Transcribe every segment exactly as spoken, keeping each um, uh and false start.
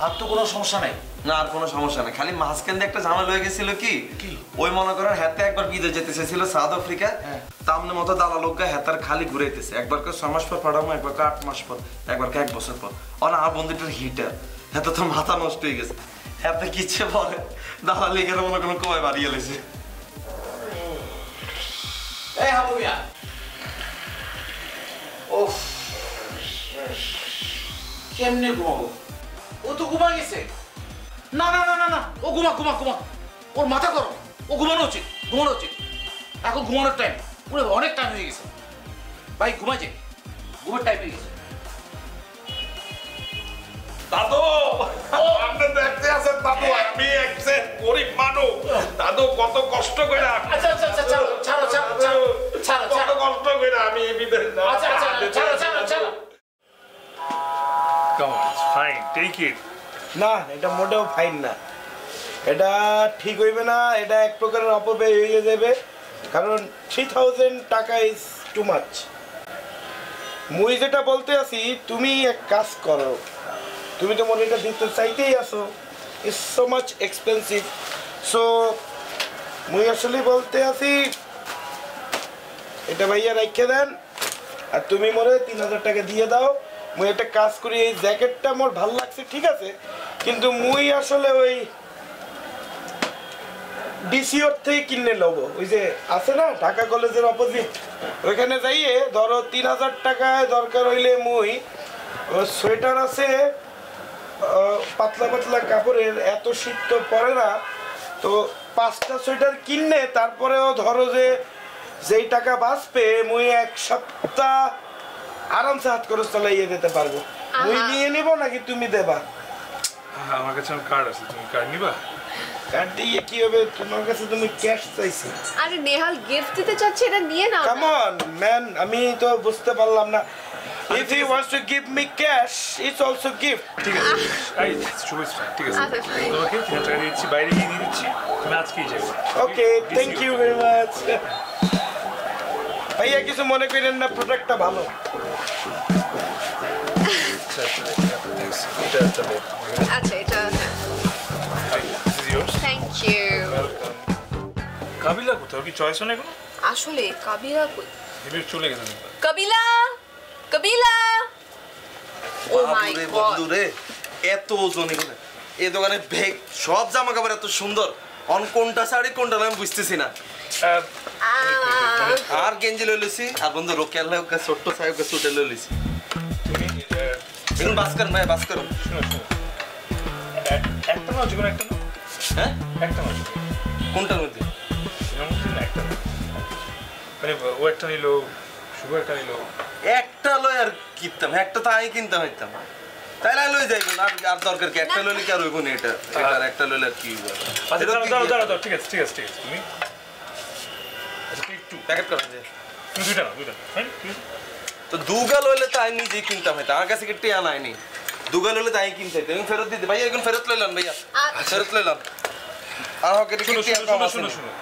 আর তো কোনো সমস্যা নাই? না, আর কোনো সমস্যা নাই, খালি মাঝখান দিয়ে একটা ঝামেলা হয়ে গেছিল কি ওই মনে করেন হাতে একবার বিদেশ যেতে চাইছিল সাউথ আফ্রিকা, তামনে মতো দালা লোকগা হাতার খালি ঘুরাইতেছে, একবার কে ছয় মাস পর পাঠাবো, একবার কে আট মাস পর, একবার কে এক বছর পর। আর আমার বন্ধুটার হিটার হাতে তো মাথা নষ্ট হয়ে গেছে, হাতে কিচ্ছে পরে দালা লেগে মনে করেন কমায় বাড়িয়ে লেছে। এই হাবু মিয়া, ওফ কেমনে ঘুমাবো? ও তো ঘুমা গেছে। না না না না না, ও ঘুমা ঘুমা ঘুমা, ওর মাথা গরম, ও ঘুমানো উচিত, ঘুমানো উচিত। এখন ঘুমানোর টাইম, ওরে অনেক টাইম হয়ে গেছে ভাই, ঘুমাই যাই, ঘুমের টাইম হয়ে গেছে। দাদু আপনি দেখতে আছেন দাদু, আমি একজন গরিব মানুষ, দাদু কত কষ্ট করে, আচ্ছা আচ্ছা আচ্ছা ছাড়ো ছাড়ো ছাড়ো ছাড়ো ছাড়ো কত কষ্ট করে আমি বিদেশ। আচ্ছা আচ্ছা ছাড়ো ছাড়ো ছাড়ো। Come on, it's fine, take it. না, এটা মোটেও ফাইন না, এটা ঠিক হইবে না, এটা এক প্রকারের অপব্যয় হয়ে যাবে, কারণ থ্রি থাউজেন্ড টাকা ইজ টু মাচ। মুই যেটা বলতে আছি, তুমি এক কাজ করো, তুমি তো মনে এটা দিতে চাইতেই আসো, it's so much expensive. So মুই আসলে বলতে আছি এটা ভাইয়া রাইখে দেন, আর তুমি মনে তিন হাজার টাকা দিয়ে দাও। মুই একটা কাজ করি, এই জ্যাকেটটা মোর ভালো লাগছে ঠিক আছে, কিন্তু মুই আসলে ওই ডিসিওর থেকে কিনে নেবো, ওই যে আছে না ঢাকা কলেজের অপোজিট, ওইখানে যাইয়ে ধরো তিন হাজার টাকায় দরকার হইলে মুই সোয়েটার আছে পাতলা পাতলা কাপড়ের, এত শীত তো পড়ে না, তো পাঁচটা সোয়েটার কিনে তারপরেও ধরো যে যেই টাকা বাঁচবে মুই এক সপ্তাহ আরামসে হাত খরচ চালাইয়ে দিতে পারবো। মুই নিয়ে নিব নাকি তুমি দেবা? আমার কাছে কার্ড আছে, তুমি কার্ড নিবা? কার্ড দিয়ে কি হবে, তোমার কাছে তুমি ক্যাশ চাইছি। আরে নেহাল গিফট দিতে চাচ্ছে, এটা নিয়ে নাও। কাম অন ম্যান, আমি তো বুঝতে পারলাম না। If he wants to give me cash, it's also gift. ঠিক আছে, এই শুভ ঠিক আছে, তোমাকে তিন হাজার টাকা দিচ্ছি, বাইরে গিয়ে দিয়ে দিচ্ছি, তুমি আজকেই যাবে। Okay, thank you very much. ভাইয়া কিছু মনে করেন না, প্রোডাক্টটা ভালো। আচ্ছা এটা থ্যাংক ইউ। কাবিলা কোথাও কি চয়েস নেই কোনো? আসলে কাবিলা কই? এবার চলে গেছে। কাবিলা কাবিলা, ও মাই গড বন্ধু রে, এত ওজন এগুলো, এই দোকানে ব্যাগ সব জামা কাপড় এত সুন্দর, অন কোনটা শাড়ি কোনটা আমি বুঝতেছি না। আর গেঞ্জি লই লইছি, আর বন্ধু রোকেল লাগা ছোট্ট সাহেব কে সুটে লই লইছি। তুমি এখন বাস কর ভাই, বাস করো। শুনো শুনো, একটা না জীবন একটা না, হ্যাঁ একটা না কোনটার মধ্যে? একটা মানে ও একটা নিলো, শুভ একটা নিলো, একটা লই আর কিনতাম, একটা তো আমি কিনতাম হইতাম, তাইলে লই যাইবেন, আর আর দরকার কি, একটা লইলে কি আর হইব না, এটা এটা আর একটা লইলে আর কি হইব? আচ্ছা দাঁড়াও দাঁড়াও দাঁড়াও, ঠিক আছে ঠিক আছে ঠিক আছে, তুমি আচ্ছা একটু প্যাকেট করা যায়, তুমি দুইটা না দুইটা ফাইন, ঠিক আছে। তো দুগা লইলে তো আমি নিজেই কিনতাম হইতাম, আমার কাছে কি টিয়া নাইনি, দুগা লইলে তো আমি কিনতে হইতাম। ফেরত দিতে ভাইয়া, এখন ফেরত লইলাম ভাইয়া, ফেরত লইলাম। আর হকে কি টিয়া কম আছে? শুনো শুনো,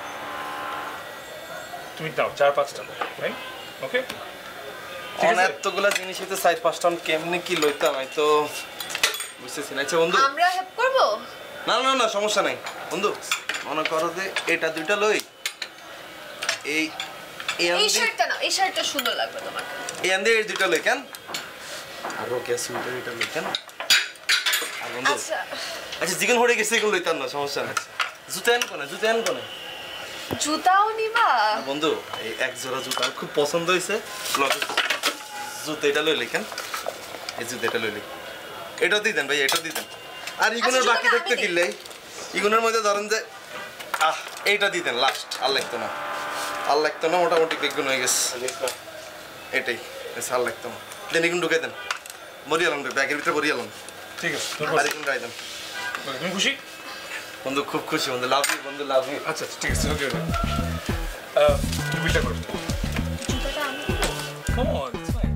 তুমি দাও চার পাঁচটা, ফাইন ওকে। অনেকগুলা জিনিস হইতে চার পাঁচটা কেমনে কি লইতাম আমি তো বুঝতেছি না। আচ্ছা বন্ধু, আমরা হেল্প করব? না না না সমস্যা নাই বন্ধু, মনে করো যে এটা দুইটা লই, এই এই শার্টটা না, এই শার্টটা সুন্দর লাগবে তোমার। এই আন্দে এই দুইটা লই কেন, আর ওকে সুইটার এটা লই কেন, আর বন্ধু আচ্ছা আচ্ছা জিগন হড়ে গেছে, এগুলো লইতাম না, সমস্যা নাই। জুতা এন কোনে, জুতা এন কোনে, জুতাও নিবা? বন্ধু এই এক জোড়া জুতা খুব পছন্দ হয়েছে, জুতা এটা লইলে কেন, এই জুতা এটা লইলে, এটা দিয়ে দেন ভাই, এটা দিয়ে দেন। আর ইগুনের বাকি থাকতে কিনলে ইগুনের মধ্যে ধরেন যে আহ এইটা দিয়ে দেন লাস্ট, আর লাগতো না, আর লাগতো না, মোটামুটি বেগুন হয়ে গেছে, এটাই আর লাগতো না। দেন এগুন ঢুকে দেন, বরিয়ালাম ব্যাগের ভিতরে বরিয়ালাম, ঠিক আছে। আর এগুন রাই দেন। তুমি খুশি বন্ধু? খুব খুশি বন্ধু, লাভ ইউ বন্ধু, লাভ ইউ। আচ্ছা ঠিক আছে ওকে ওকে, তুমি বিলটা করো। জুতাটা আমি কাম অন, ইটস ফাইন।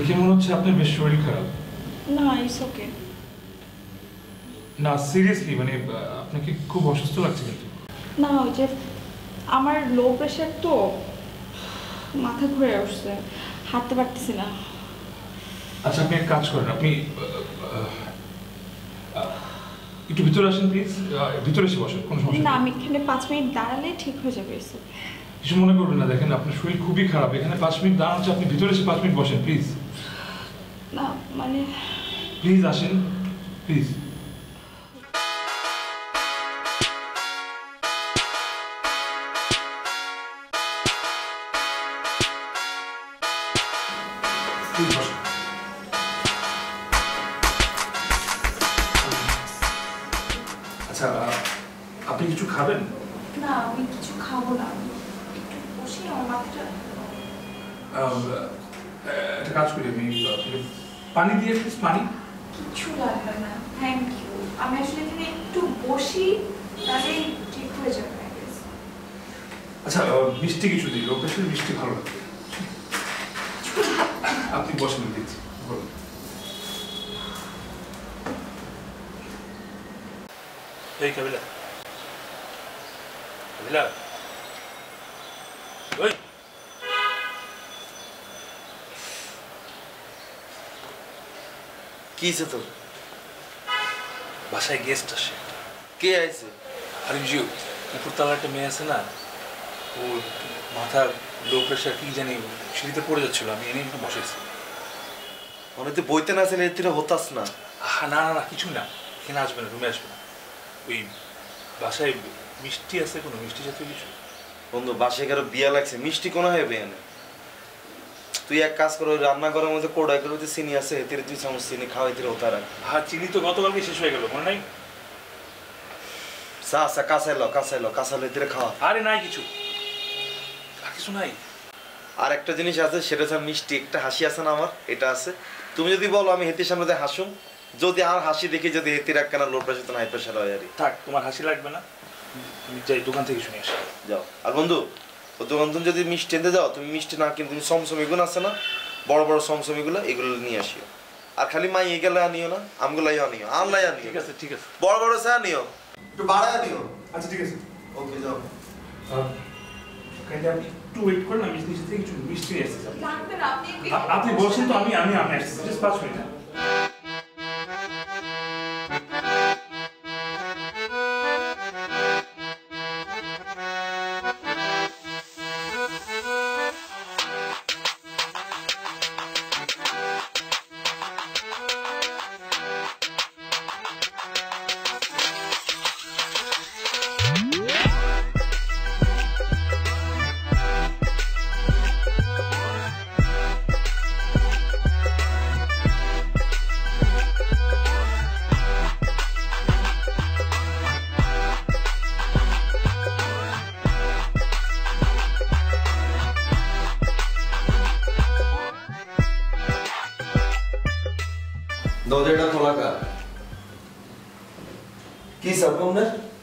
দেখে মনে হচ্ছে আপনার বেশ শরীর খারাপ। না, ইটস ওকে। না সিরিয়াসলি, মানে আপনাকে খুব অসুস্থ লাগছে কিন্তু। না, ওই যে আমার লো প্রেশার তো, মাথা ঘুরে আসছে, হাঁটতে পারতেছি না। আচ্ছা আপনি এক কাজ করেন, আপনি একটু ভিতরে আসেন প্লিজ, ভিতরে এসে বসেন, কোনো সমস্যা না, নেই। আমি এখানে পাঁচ মিনিট দাঁড়ালে ঠিক হয়ে যাবে। কিছু মনে করবেন না, দেখেন আপনার শরীর খুবই খারাপ, এখানে পাঁচ মিনিট দাঁড়াচ্ছে, আপনি ভিতরে এসে পাঁচ মিনিট বসেন প্লিজ। না মানে প্লিজ আসেন প্লিজ। আচ্ছা আপনি কিছু খাবেন? না, আমি কিছু খাবো না, একটু বসি, আমার মাথাটা। একটা কাজ করি, আমি পানি দিয়ে প্লিজ, পানি। কিছু লাগবে না, থ্যাংক ইউ। আমি আসলে এখানে একটু বসি, তাহলেই ঠিক হয়ে যাবে। আচ্ছা মিষ্টি কিছু দিই, লোক আসলে মিষ্টি ভালো লাগবে। আপনি বসেন, দিচ্ছি বলুন। এই কাবিলা কাবিলা ওই কি হইছে তোর? বাসায় গেস্ট আসে। কে আইছে? আরে জিও, উপরতলা একটা মেয়ে আছে না, ওর মাথার লো প্রেশার কি জানি, সিঁড়িতে পড়ে যাচ্ছিল, আমি এনে একটু বসেছি। মানে তুই বইতে না আসলে এর হতাস না? হ্যাঁ, না না না কিছু না, এখানে আসবে না, রুমে আসবে না। ওই বাসায় মিষ্টি আছে, কোনো মিষ্টি জাতীয় কিছু? বন্ধু বাসায় কারো বিয়া লাগছে, মিষ্টি কোনো হয় বিয়া না। তুই এক কাজ কর, ওই রান্নাঘরের মধ্যে কোড়াই করে চিনি আছে, এতে তুই চামচ চিনি খাওয়াই দিলে হতা রাখ। হ্যাঁ, চিনি তো গতকালকে শেষ হয়ে গেল, মনে নাই? চা চা কাঁচা এলো কাঁচা এলো কাঁচা লেতে খাওয়া। আরে নাই কিছু, আর কিছু নাই। আর একটা জিনিস আছে, সেটা হচ্ছে মিষ্টি, একটা হাসি আছে না আমার, এটা আছে। তুমি যদি বলো আমি হেতির সামনে হাসুম, যদি আর হাসি দেখি যদি হেতির একখানা লো প্রেশার হাই প্রেশার হয় আর থাক, তোমার হাসি লাগবে না, তুমি যাই দোকান থেকে শুনে আসো। যাও। আর বন্ধু ও দোকান তুমি যদি মিষ্টি এনতে যাও, তুমি মিষ্টি না কিন্তু তুমি সমসম এগুলো আছে না, বড় বড় সমসম এগুলো এগুলো নিয়ে আসিও। আর খালি মাই এগুলো আনিও না, আমগুলাই আনিও, আনলাই আনিও। ঠিক আছে ঠিক আছে, বড় বড় চা আনিও, একটু বাড়ায় আনিও। আচ্ছা ঠিক আছে, ওকে যাও। একটু ওয়েট করেন, আমি নিচে থেকে কিছু মিষ্টি নিয়ে আসছি। লাগবে না, আপনি আপনি বলছেন তো, আমি আমি আমি আসছি, জাস্ট পাঁচ মিনিট। দরজাটা খোলা কার? কি সব বন্ধু?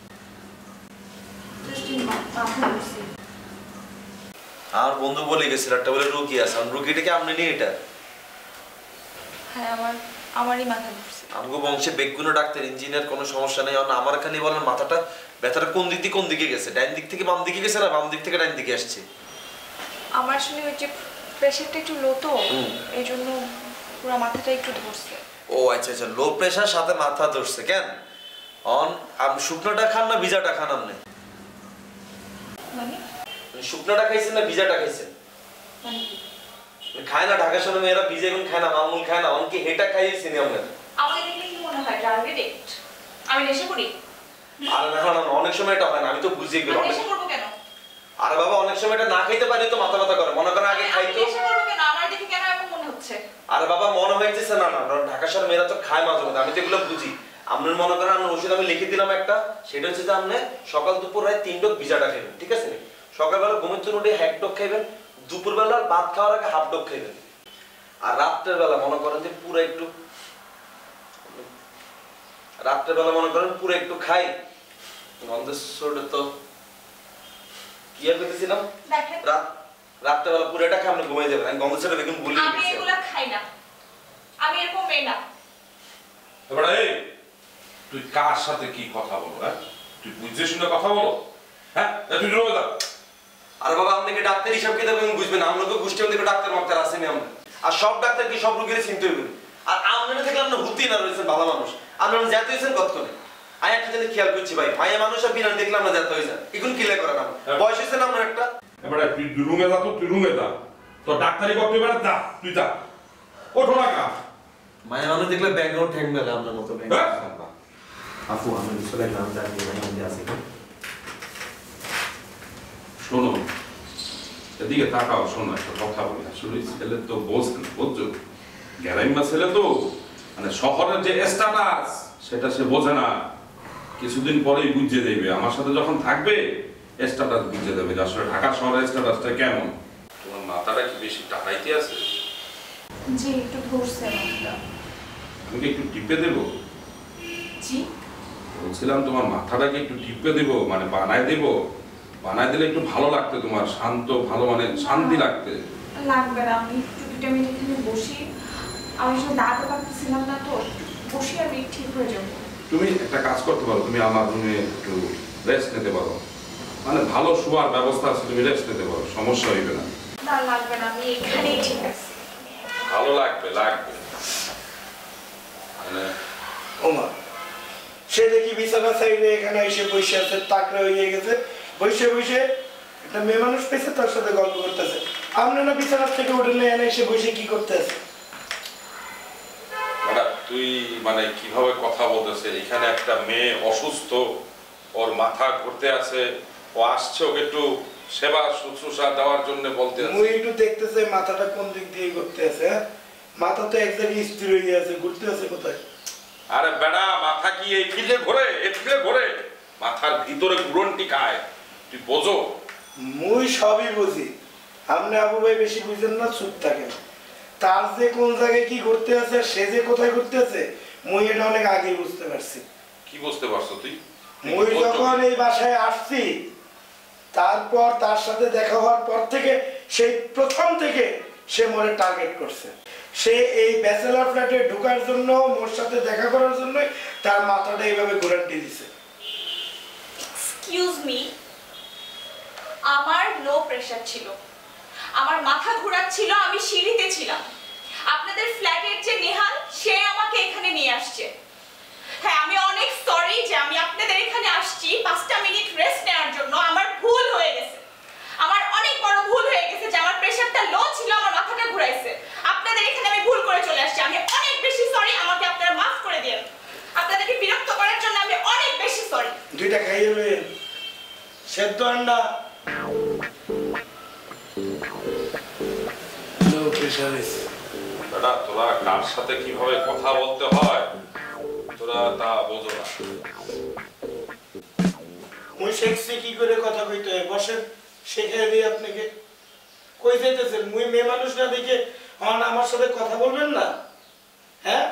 আর বন্ধু বলে গেছিল একটা বলে রুগী আছে, রুগীটাকে আপনি নিয়ে এটা? হ্যাঁ, আমার আমারই মাথা ঘুরছে। আমগো বংশে বেগুনো ডাক্তার ইঞ্জিনিয়ার কোনো সমস্যা নেই, আমার খালি বলেন মাথাটা ব্যথাটা কোন দিক দিয়ে কোন দিকে গেছে, ডাইন দিক থেকে বাম দিকে গেছে না বাম দিক থেকে ডাইন দিকে আসছে? আমার আসলে ওই যে প্রেশারটা একটু লো তো, এই জন্য পুরো মাথাটা একটু ধরছে। ও আচ্ছা আচ্ছা, লো প্রেশার সাথে মাথা ধরছে। কেন অন আম শুকনোটা খান না ভিজাটা খান? আপনি মানে শুকনোটা খাইছেন না ভিজাটা খাইছেন? মানে খায় না ঢাকা শহরে মেয়েরা ভিজে এখন খায় না, মামুল খায় না, অনকে হেটা খাইয়েছি নি আমরা। আমাকে দেখলে কি মনে হয় ড্রাগ এডিক্ট? আমি নেশা করি? আরে না না, অনেক সময় এটা হয় না, আমি তো বুঝিয়ে গেলাম। আমি নেশা করবো কেন? আরে বাবা অনেক সময় এটা না খাইতে পারি তো মাথা ব্যথা করে, মনে করেন আগে খাইতো। নেশা করবো কেন? আমার দেখে কেন এমন মনে হচ্ছে? আরে বাবা মনে হইতেছে না না, ঢাকা শহরে মেয়েরা তো খায় মাঝে মাঝে, আমি তো এগুলো বুঝি। আপনার মনে করেন আপনার ওষুধ আমি লিখে দিলাম একটা, সেটা হচ্ছে যে আপনি সকাল দুপুর রাত তিন ডোক ভিজাটা খাইবেন, ঠিক আছে? সকালবেলা ঘুমের জন্য উঠে এক ডোক খাইবেন, দুপুরবেলা ভাত খাওয়ার আগে হাফ ডোক খাইবেন, আর রাত্রের বেলা মনে করেন যে পুরো একটু রাত্রের বেলা মনে করেন পুরো একটু খাই। গন্ধের সোডে তো কি আর করতেছিলাম, রাত রাত্রেবেলা পুরো এটা খাই আপনি ঘুমিয়ে যাবেন। আমি গন্ধের সোডে দেখুন ভুলে আমি এগুলা খাই না। তুই কার সাথে কি কথা বলো? হ্যাঁ, তুই বুঝে শুনে কথা বলো। হ্যাঁ, তুই রয়ে যা। আর বাবা আপনাকে ডাক্তার হিসাব কি দেবেন বুঝবেন, আমরা তো গোষ্ঠী আমাদের ডাক্তার মাক্তার আসেনি আমরা। আর সব ডাক্তার কি সব রোগীর চিনতে হইবে? আর আপনারা থেকে আমরা ভর্তি না রয়েছেন ভালো মানুষ, আপনারা যেতে হয়েছেন কত করে? আমি একটা জিনিস খেয়াল করছি ভাই, মায়া মানুষ আর বিনা দেখলে আমরা যেতে হয়ে যান, এখন কিলে করেন আমরা বয়স হয়েছে না আমরা একটা। এবারে তুই রুমে যা, তো তুই রুমে যা, তো ডাক্তারি করতে পারে যা, তুই যা, ওঠো না কা। মায়া মানুষ দেখলে ব্যাকগ্রাউন্ড ঠ্যাং মেলে আপনার মতো। আপু আমি চলে গেলাম, তার মধ্যে আছে। শোনো, এদিকে তাকাও, শোনো একটা কথা বলি। আসলে ছেলে তো বোঝে না, বুঝছো? গ্যারাইমা ছেলে তো, মানে শহরের যে স্ট্যাটাস সেটা সে বোঝে না। কিছুদিন পরেই বুঝে দেবে, আমার সাথে যখন থাকবে স্ট্যাটাস বুঝে দেবে যে আসলে ঢাকা শহরের স্ট্যাটাসটা কেমন। তোমার মাথাটা কি বেশি টাকাইতে আছে? জি একটু ধরছে মাথাটা। আমি কি একটু টিপে দেবো? জি বলছিলাম তোমার মাথাটাকে একটু টিপে দেবো, মানে বানায় দেবো। বানায় দিলে একটু ভালো লাগতে, তোমার শান্ত ভালো মানে শান্তি লাগতে। লাগবে না, আমি একটু দুটা মিনিট এখানে বসি। আমি আসলে দাঁড়াতে পারতেছিলাম না, তো বসি আমি ঠিক হয়ে যাবো। তুমি একটা কাজ করতে পারো, তুমি আমার রুমে একটু রেস্ট নিতে পারো, মানে ভালো শোয়ার ব্যবস্থা আছে, তুমি রেস্ট নিতে পারো, সমস্যা হইবে না। না লাগবে না, আমি এখানেই ঠিক আছি। ভালো লাগবে লাগবে মানে ওমা সে দেখি বিছানা সাইডে এখানে এসে বসে আছে, তাকড়া হয়ে গেছে, বসে বসে একটা মেয়ে মানুষ পেয়েছে, তার সাথে গল্প করতেছে। আপনারা বিছানা থেকে উঠে নিয়ে এনে এসে বসে কি করতেছে? তুই মানে কিভাবে কথা বলতেছে? এখানে একটা মেয়ে অসুস্থ, ওর মাথা ঘুরতে আছে, ও আসছে, ওকে একটু সেবা শুশ্রূষা দেওয়ার জন্য বলতে আছে। মুই একটু দেখতেছে মাথাটা কোন দিক দিয়ে ঘুরতে আছে। হ্যাঁ, মাথা তো এক জায়গায় স্থির হয়ে আছে, ঘুরতে আছে কোথায়? আরে বেড়া, মাথা কি এই ফিলে ঘোরে? এই ফিলে ঘোরে, মাথার ভিতরে ঘুরন্টি খায়, তুই বোঝো? মুই সবই বুঝি, আপনি আবু ভাই বেশি বুঝেন না, চুপ থাকেন। তার যে কোন জায়গায় কি করতে আছে, সে যে কোথায় করতে আছে, মুই এটা অনেক আগে বুঝতে পারছি। কি বুঝতে পারছো তুই? মুই যখন এই বাসায় আসছি, তারপর তার সাথে দেখা হওয়ার পর থেকে, সেই প্রথম থেকে সে মোরে টার্গেট করছে। সে এই ব্যাচেলর ফ্ল্যাটে ঢোকার জন্য, মোর সাথে দেখা করার জন্য তার মাথাটা এইভাবে ঘোরান্টি দিছে। এক্সকিউজ মি, আমার লো প্রেসার ছিল, আমার মাথা ঘোরাচ্ছিল, আমি সিঁড়িতে ছিলাম। আপনাদের ফ্ল্যাটের যে নেহাল, সে আমাকে এখানে নিয়ে আসছে। হ্যাঁ, আমি অনেক সরি যে আমি আপনাদের এখানে আসছি পাঁচটা মিনিট রেস্ট নেওয়ার জন্য। আমার ভুল হয়ে গেছে, আমার অনেক বড় ভুল হয়ে গেছে যে আমার প্রেসারটা লো ছিল, আমার মাথাটা ঘুরাইছে। আপনাদের এখানে আমি ভুল করে চলে আসছি, আমি অনেক বেশি সরি, আমাকে আপনারা মাফ করে দিন। আপনাদেরকে বিরক্ত করার জন্য আমি অনেক বেশি সরি। দুইটা খাইয়ে লইন, সেদ্ধ আন্ডা। লো প্রেসার হইছে। বেটা, তোরা কার সাথে কিভাবে কথা বলতে হয় তোরা তা বোঝো না। মুই শিখছি কি করে কথা কইতে হয়, বসেন, শিখিয়ে দিই আপনাকে। কই যাইতেছেন? মুই মেয়ে মানুষ না দেখে আমার সাথে কথা বলবেন না? হ্যাঁ,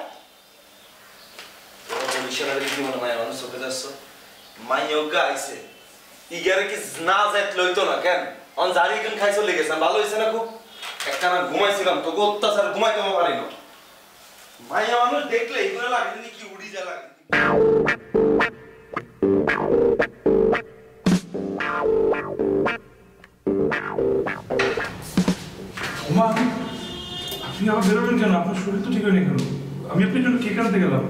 মিশনারি কি মনে মায়া মানুষ চোখে যাচ্ছ? মাইয়োগা আইছে ইগারে কি না যাইত লইতো না কেন? অন জারি কেন খাইছো লেগেছে, ভালো হইছে না খুব? একটা না ঘুমাইছিলাম তো, অত্যাচার ঘুমাইতে পারি না। মাইয়া মানুষ দেখলে এগুলো লাগে কি উড়ি যা লাগে। ওমা, আপনি আবার বেরোবেন কেন? আপনার শরীর তো ঠিক হয়নি কেন? আমি আপনার জন্য কেক আনতে গেলাম।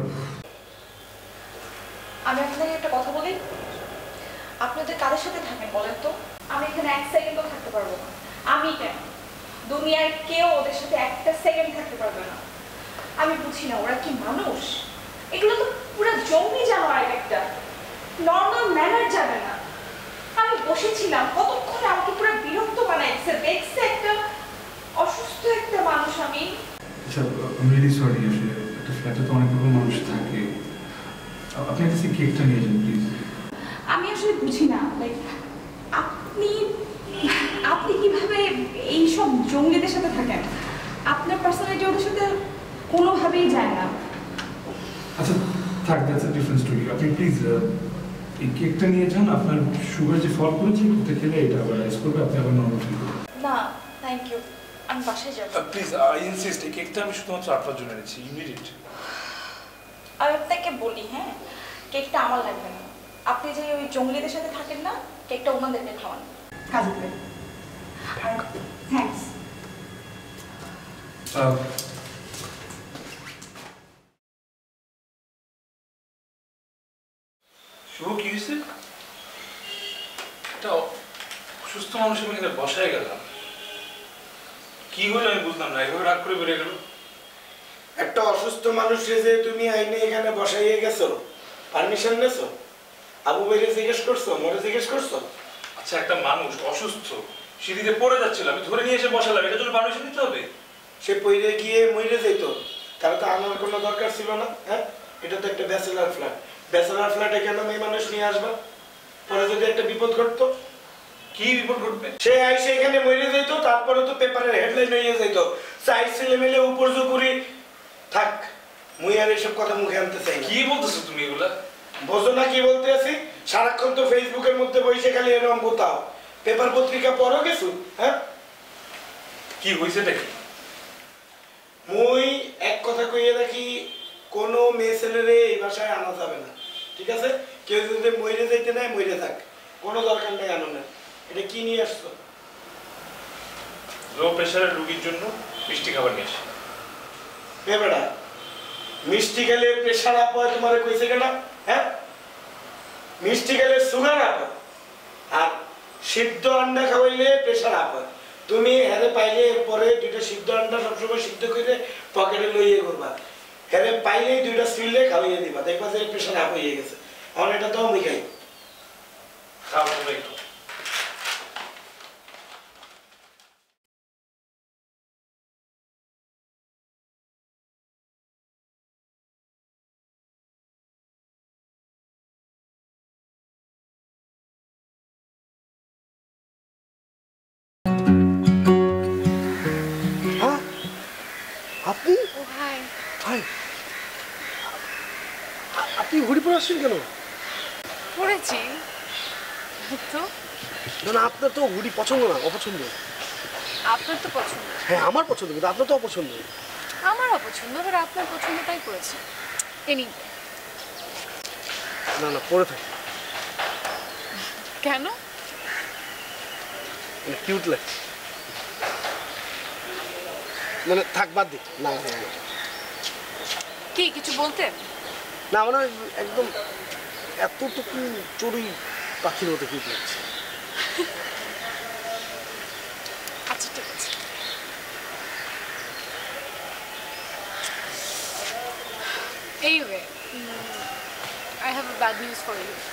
আমি আপনাকে একটা কথা বলি, আপনাদের কাদের সাথে থাকেন বলেন তো? আমি এখানে এক সেকেন্ডও থাকতে পারবো না। আমি কেন, দুনিয়ার কেউ ওদের সাথে একটা সেকেন্ড থাকতে পারবে না। আমি বুঝি না ওরা কি মানুষ? এগুলো তো পুরো জঙ্গি জানোয়ার একটা, নর্মাল ম্যানার জানে না। আমি বসেছিলাম কতক্ষণ, আমাকে পুরো বিরক্ত বানাইছে, দেখছে একটা অসুস্থ একটা মানুষ। আমি আচ্ছা, আমি রিয়েলি সরি, আসলে একটা ফ্ল্যাটে তো অনেক রকম মানুষ থাকে। আপনি কাছে কেকটা নিয়ে যান প্লিজ। আমি আসলে বুঝি না, লাইক আপনি আপনি কিভাবে এই সব জঙ্গলিদের সাথে থাকেন? আপনার পার্সোনালিটি ওদের সাথে কোনোভাবেই যায় না। আচ্ছা থাক, দ্যাটস আ ডিফারেন্ট স্টোরি। আপনি প্লিজ এই কেকটা নিয়ে যান। আপনার সুগার যে ফল করেছে, ওটা খেলে এটা আবার রাইজ করবে, আপনি আবার নর্মাল ফিল করবেন। না থ্যাংক ইউ, আমি বাসায় যাব। প্লিজ আই ইনসিস্ট, এই কেকটা আমি শুধুমাত্র আপনার জন্য এনেছি, ইউ নিড ইট। আমি আপনাকে বলি, হ্যাঁ, কেকটা আমার লাগবে না। আপনি যে ওই জঙ্গলিদের সাথে থাকেন না, কেকটা ওনাদেরকে খাওয়ান। কাজ করে। আর থ্যাঙ্কস। শুভ কি হয়েছে? একটা অসুস্থ মানুষের এখানে বসায় গেলাম, কি হলো আমি বুঝলাম না, এভাবে রাগ করে বেরিয়ে গেল। একটা অসুস্থ মানুষকে যে তুমি আইনে এখানে বসাইয়ে গেছো, পারমিশন নেছো? আবু ভাইরে জিজ্ঞেস করছো? মোরে জিজ্ঞেস করছো? আচ্ছা, একটা মানুষ অসুস্থ সিঁড়িতে পড়ে যাচ্ছিল, আমি ধরে নিয়ে এসে বসালাম, এটার জন্য পারমিশন দিতে হবে? সে পইরে গিয়ে মইরে যেত, তার তো আনার কোনো দরকার ছিল না। হ্যাঁ, এটা তো একটা ব্যাচেলার ফ্ল্যাট। ব্যাচেলার ফ্ল্যাটে কেন মেয়ে মানুষ নিয়ে আসবা? পরে যদি একটা বিপদ ঘটতো? কি বিপদ ঘটবে? সে আইসে এখানে মরে যেত, তারপরে তো পেপারের হেডলাইন হয়ে যেত, চাই ছেলে মেলে উপর জুপুরি থাক। মুই আর এসব কথা মুখে আনতে চাই না। কি বলতেছো তুমি এগুলা? বোঝো না কি বলতে আছি? সারাক্ষণ তো ফেসবুকের মধ্যে বসে খালি এরকম বোতাও। পেপার পত্রিকা পড়ো কিছু? হ্যাঁ, কি হয়েছে নাকি? মুই এক কথা কইয়ে রাখি, কোনো মেয়ে ছেলেরে এই বাসায় আনা যাবে না, ঠিক আছে? কেউ যদি মইরে যাইতে নাই মইরে থাক, কোনো দরকার নেই আনো না। এটা কি নিয়ে আসছো? লো প্রেশারের রোগীর জন্য মিষ্টি খাবার নিয়ে আসি। এ বেটা, মিষ্টি খেলে প্রেশার আপ হয় তোমারে কইছে কেনা? হ্যাঁ, মিষ্টি খেলে সুগার আপ হয়, আর সিদ্ধ আন্ডা খাওয়াইলে প্রেশার আপ হয়। তুমি হেরে পাইলে এরপরে দুইটা সিদ্ধ আন্ডা সবসময় সিদ্ধ করে পকেটে লইয়ে করবা। হেরে পাইলেই দুইটা সিললে খাওয়াইয়ে দিবা, দেখবা যে প্রেশার আপ হয়ে গেছে। এখন এটা তো আমি খাই। খাও তুমি একটু। আপনি? ও হাই। হাই, আপনি ঘুরে পড়ে আসছেন কেন? পড়েছি তো। না না, আপনার তো হুডি পছন্দ না, অপছন্দ। আপনার তো পছন্দ। হ্যাঁ, আমার পছন্দ, কিন্তু আপনার তো অপছন্দ। আমার অপছন্দ, এবার আপনার পছন্দ তাই করেছি। এনি না না, পরে থাকি। কেন? কিউট লাগে, মানে থাক, বাদ দি। না কি কিছু বলতে? না, মানে একদম এতটুকু চড়ুই পাখির মতো কিউট লাগছে। আচ্ছা ঠিক আছে। Anyway, I have a bad news for you.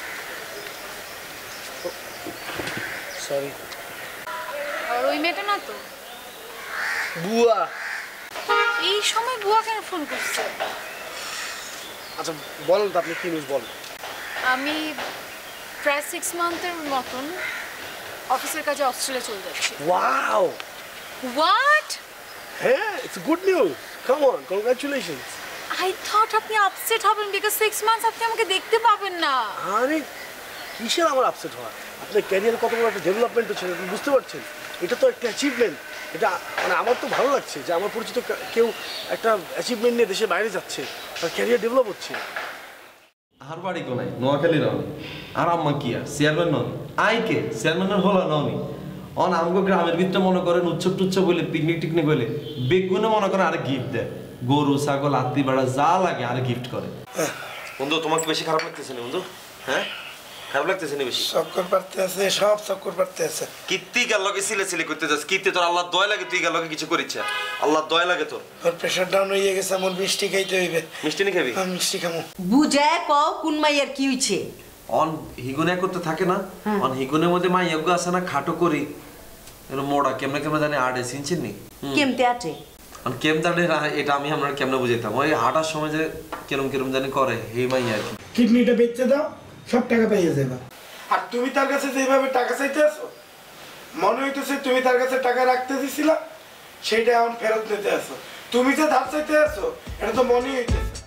Sorry. আর ওই মেয়েটা না তো? বুয়া। এই সময় বুয়া কেন ফোন করছে? আচ্ছা বলেন তো, আপনি কি নিউজ বলেন। আমি প্রায় সিক্স মান্থের মতন অফিসের কাজে অস্ট্রেলিয়া চলে যাচ্ছি। ওয়াও। হোয়াট? হ্যাঁ, it's good news. Come on, congratulations. I thought আপনি আপসেট হবেন বিকজ সিক্স মান্থস আপনি আমাকে দেখতে পাবেন না। আরে কিসের আমার আপসেট হওয়া? আপনার ক্যারিয়ার কত বড় একটা ডেভেলপমেন্ট হচ্ছে, আপনি বুঝতে পারছেন? এটা তো একটা অ্যাচিভমেন্ট। এটা মানে আমার তো ভালো লাগছে যে আমার পরিচিত কেউ একটা অ্যাচিভমেন্ট নিয়ে দেশের বাইরে যাচ্ছে, তার ক্যারিয়ার ডেভেলপ হচ্ছে। আর বাড়ি কোনায় নোয়াখালী ননি, আর আম্মা কি আর চেয়ারম্যান ননি, আইকে চেয়ারম্যানের হলো ননি। অন আমাকে গ্রামের ভিতরে মনে করেন উৎসব টুৎসব বলে, পিকনিক টিকনিক হলে বেগুনে মনে করেন আরে গিফট দেয়, গরু ছাগল আত্মি বেড়া যা লাগে আর গিফট করে। বন্ধু তোমাকে বেশি খারাপ লাগতেছে না বন্ধু? হ্যাঁ, খারাপ লাগতেছে না বেশি? চক্কর পারতে আছে, সব চক্কর পারতে আছে। কীর্তি গেল লগে সিলে সিলে করতে যাস, কীর্তি তোর আল্লাহ দয়া লাগে, তুই গেল লগে কিছু করিস, আল্লাহ দয়া লাগে তোর। তোর প্রেশার ডাউন হয়ে গেছে, এমন মিষ্টি খাইতে হইবে। মিষ্টি নি খাবি? আমি মিষ্টি খামো। বুঝায় কও কোন মাইয়ার কি হইছে? অন হিগুনে করতে থাকে না, অন হিগুনের মধ্যে মা ইয়োগ্য আছে না, খাটো করি এর মোড়া কেমনে কেমনে জানি আড়ে চিনছেন নি কেমতে আটে? অন কেম জানি এটা আমি আমরা কেমনে বুঝাইতাম, ওই হাঁটার সময় যে কেরম কেরম জানি করে হে মাই আর কি। কিডনিটা বেচতে দাও, সব টাকা পাইয়ে যাবে। আর তুমি তার কাছে যেভাবে টাকা চাইতে আসো, মনে হইতেছে তুমি তার কাছে টাকা রাখতে দিছিলা, সেইটা এখন ফেরত নিতে আসো। তুমি যে ধার চাইতে আসো, এটা তো মনেই হইতেছে